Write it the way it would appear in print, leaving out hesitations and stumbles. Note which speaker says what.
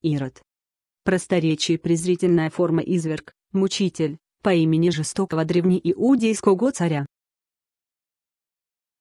Speaker 1: Ирод. Просторечие — презрительная форма изверг, мучитель, по имени жестокого древнеиудейского царя.